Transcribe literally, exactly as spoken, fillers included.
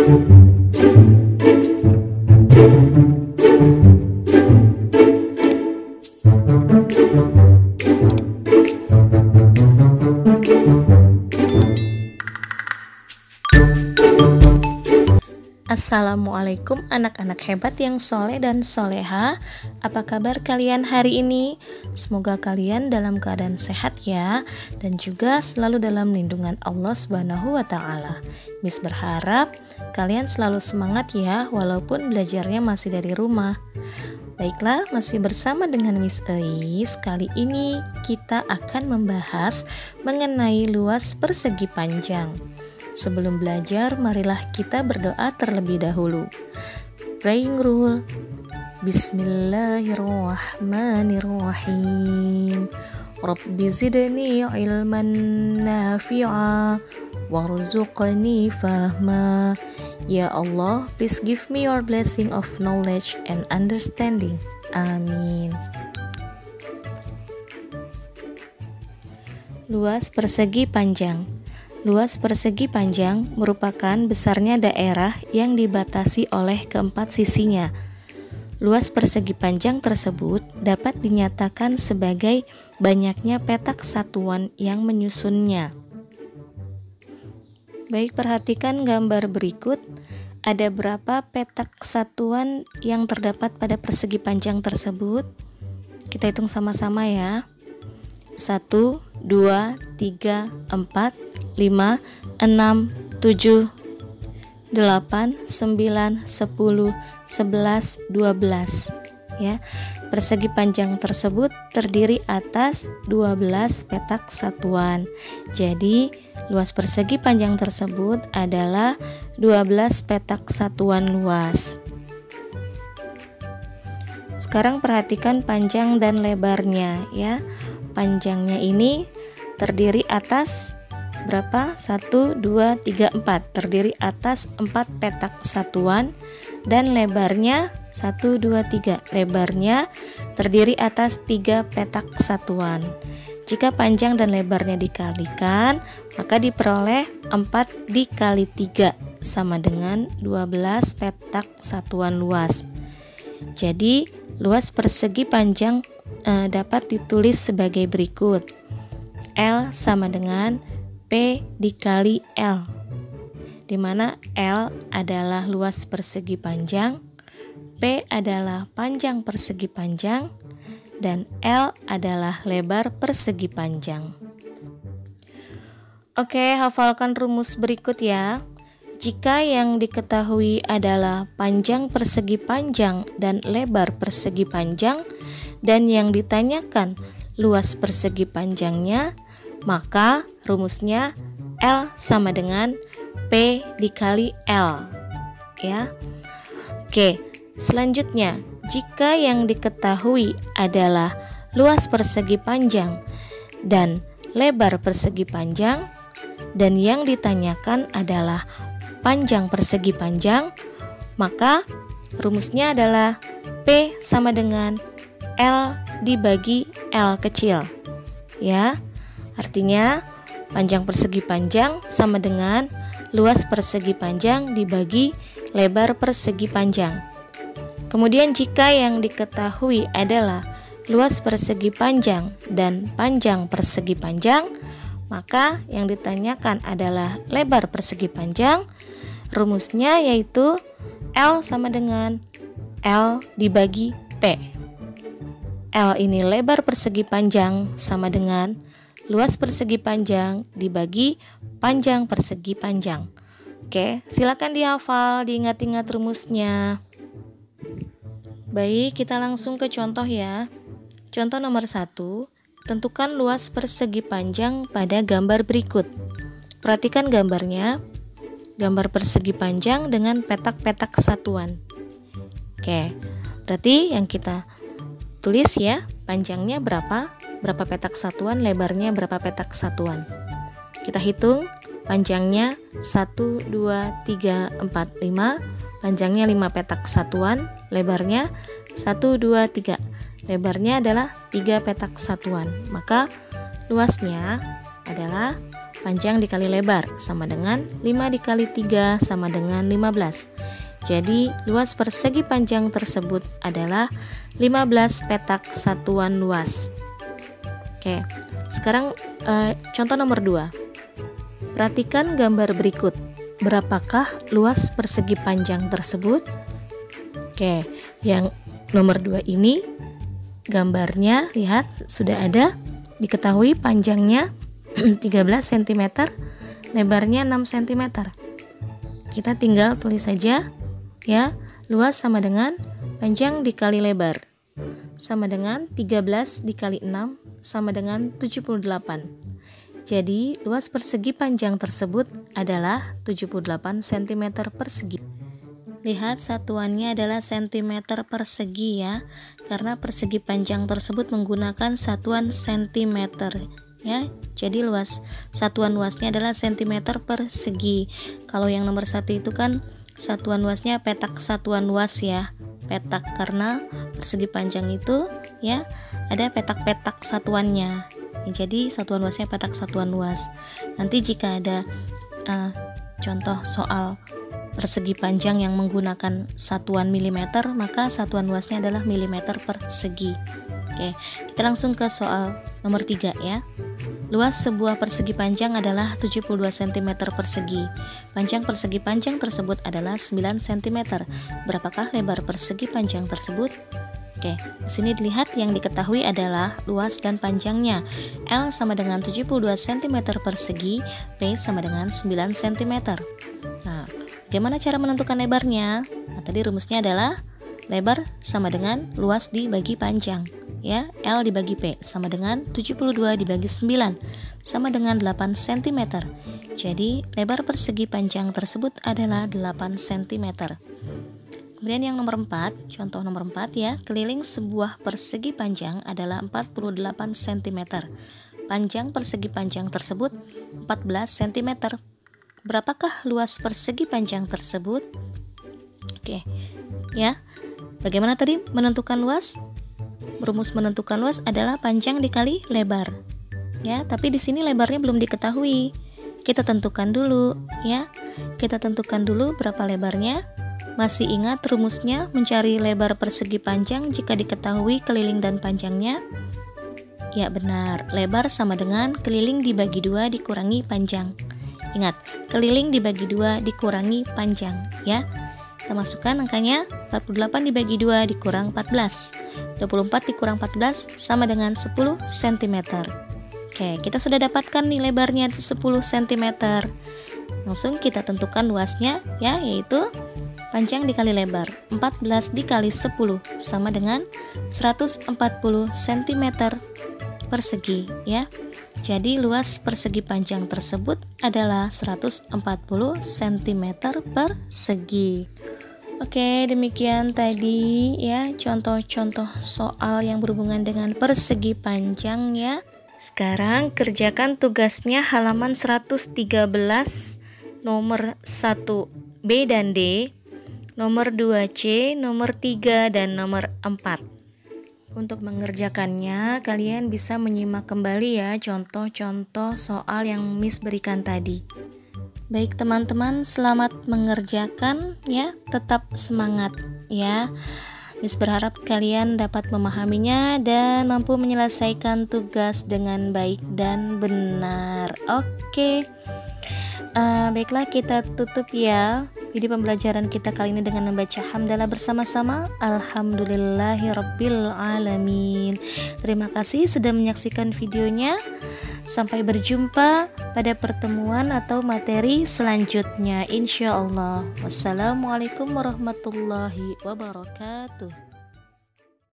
Assalamualaikum anak-anak hebat yang soleh dan soleha. Apa kabar kalian hari ini? Semoga kalian dalam keadaan sehat ya, dan juga selalu dalam lindungan Allah Subhanahu wa Ta'ala. Miss berharap kalian selalu semangat ya, walaupun belajarnya masih dari rumah. Baiklah, masih bersama dengan Miss Eis. Kali ini kita akan membahas mengenai luas persegi panjang. Sebelum belajar, marilah kita berdoa terlebih dahulu. Praying rule. Bismillahirrahmanirrahim. Rabbi zidni ilman nafi'a warzuqni fahma. Ya Allah, please give me your blessing of knowledge and understanding. Amin. Luas persegi panjang. Luas persegi panjang merupakan besarnya daerah yang dibatasi oleh keempat sisinya. Luas persegi panjang tersebut dapat dinyatakan sebagai banyaknya petak satuan yang menyusunnya. Baik, perhatikan gambar berikut. Ada berapa petak satuan yang terdapat pada persegi panjang tersebut? Kita hitung sama-sama ya. satu, dua, tiga, empat, lima, enam, tujuh, delapan, sembilan, sepuluh, sebelas, dua belas. Ya. Persegi panjang tersebut terdiri atas dua belas petak satuan. Jadi, luas persegi panjang tersebut adalah dua belas petak satuan luas. Sekarang perhatikan panjang dan lebarnya ya. Panjangnya ini terdiri atas berapa? satu, dua, tiga, empat. Terdiri atas empat petak satuan. Dan lebarnya satu, dua, tiga. Lebarnya terdiri atas tiga petak satuan. Jika panjang dan lebarnya dikalikan, maka diperoleh empat dikali tiga sama dengan dua belas petak satuan luas. Jadi luas persegi panjang e, dapat ditulis sebagai berikut. L sama dengan P dikali L, di mana L adalah luas persegi panjang, P adalah panjang persegi panjang, dan L adalah lebar persegi panjang. Oke, hafalkan rumus berikut ya. Jika yang diketahui adalah panjang persegi panjang dan lebar persegi panjang, dan yang ditanyakan luas persegi panjangnya, maka rumusnya L sama dengan P dikali L ya. Oke, selanjutnya jika yang diketahui adalah luas persegi panjang dan lebar persegi panjang, dan yang ditanyakan adalah panjang persegi panjang, maka rumusnya adalah P sama dengan L dibagi L kecil ya. Artinya panjang persegi panjang sama dengan luas persegi panjang dibagi lebar persegi panjang. Kemudian jika yang diketahui adalah luas persegi panjang dan panjang persegi panjang, maka yang ditanyakan adalah lebar persegi panjang. Rumusnya yaitu L sama dengan L dibagi P. L ini lebar persegi panjang sama dengan luas persegi panjang dibagi panjang persegi panjang. Oke, silakan dihafal, diingat-ingat rumusnya. Baik, kita langsung ke contoh ya. Contoh nomor satu, tentukan luas persegi panjang pada gambar berikut. Perhatikan gambarnya. Gambar persegi panjang dengan petak-petak satuan. Oke, berarti yang kita tulis ya, panjangnya berapa, berapa petak satuan, lebarnya berapa petak satuan. Kita hitung, panjangnya satu, dua, tiga, empat, lima, panjangnya lima petak satuan, lebarnya satu, dua, tiga. Lebarnya adalah tiga petak satuan. Maka luasnya adalah panjang dikali lebar sama dengan lima dikali tiga sama dengan lima belas. Jadi luas persegi panjang tersebut adalah lima belas petak satuan luas. Oke, sekarang eh, contoh nomor dua. Perhatikan gambar berikut. Berapakah luas persegi panjang tersebut? Oke, yang nomor dua ini gambarnya lihat sudah ada. Diketahui panjangnya tiga belas sentimeter, lebarnya enam sentimeter. Kita tinggal tulis saja ya, luas sama dengan panjang dikali lebar sama dengan tiga belas dikali enam sama dengan tujuh puluh delapan. Jadi luas persegi panjang tersebut adalah tujuh puluh delapan sentimeter persegi. Lihat satuannya adalah sentimeter persegi ya, karena persegi panjang tersebut menggunakan satuan sentimeter ya. Jadi luas satuan luasnya adalah sentimeter persegi. Kalau yang nomor satu itu kan satuan luasnya petak satuan luas ya, petak karena persegi panjang itu ya ada petak-petak satuannya. Jadi satuan luasnya petak satuan luas. Nanti jika ada uh, contoh soal persegi panjang yang menggunakan satuan milimeter, maka satuan luasnya adalah milimeter persegi. Oke, kita langsung ke soal nomor tiga ya. Luas sebuah persegi panjang adalah tujuh puluh dua sentimeter persegi. Panjang persegi panjang tersebut adalah sembilan sentimeter. Berapakah lebar persegi panjang tersebut? Oke, di sini dilihat yang diketahui adalah luas dan panjangnya. L sama dengan tujuh puluh dua sentimeter persegi, P sama dengan sembilan sentimeter. Nah, bagaimana cara menentukan lebarnya? Nah, tadi rumusnya adalah lebar sama dengan luas dibagi panjang. Ya, L dibagi P sama dengan tujuh puluh dua dibagi sembilan sama dengan delapan sentimeter. Jadi, lebar persegi panjang tersebut adalah delapan sentimeter. Kemudian yang nomor empat, contoh nomor empat ya, keliling sebuah persegi panjang adalah empat puluh delapan sentimeter. Panjang persegi panjang tersebut empat belas sentimeter. Berapakah luas persegi panjang tersebut? Oke, ya. Bagaimana tadi menentukan luas? Rumus menentukan luas adalah panjang dikali lebar. Ya, tapi di sini lebarnya belum diketahui. Kita tentukan dulu, ya. Kita tentukan dulu berapa lebarnya. Masih ingat rumusnya mencari lebar persegi panjang jika diketahui keliling dan panjangnya? Ya benar, lebar sama dengan keliling dibagi dua dikurangi panjang. Ingat, keliling dibagi dua dikurangi panjang ya. Kita masukkan angkanya, empat puluh delapan dibagi dua dikurang empat belas. dua puluh empat dikurang empat belas sama dengan sepuluh sentimeter. Oke, kita sudah dapatkan nih lebarnya sepuluh sentimeter. Langsung kita tentukan luasnya ya, yaitu panjang dikali lebar, empat belas dikali sepuluh sama dengan seratus empat puluh sentimeter persegi ya. Jadi luas persegi panjang tersebut adalah seratus empat puluh sentimeter persegi. Oke, demikian tadi ya contoh-contoh soal yang berhubungan dengan persegi panjang ya. Sekarang kerjakan tugasnya halaman seratus tiga belas nomor satu B dan D, nomor dua C, nomor tiga, dan nomor empat. Untuk mengerjakannya, kalian bisa menyimak kembali ya contoh-contoh soal yang Miss berikan tadi. Baik teman-teman, selamat mengerjakan ya, tetap semangat ya. Miss berharap kalian dapat memahaminya dan mampu menyelesaikan tugas dengan baik dan benar. Oke, uh, baiklah kita tutup ya video pembelajaran kita kali ini dengan membaca hamdalah bersama-sama. Alhamdulillahirabbil alamin. Terima kasih sudah menyaksikan videonya. Sampai berjumpa pada pertemuan atau materi selanjutnya insyaallah. Wassalamualaikum warahmatullahi wabarakatuh.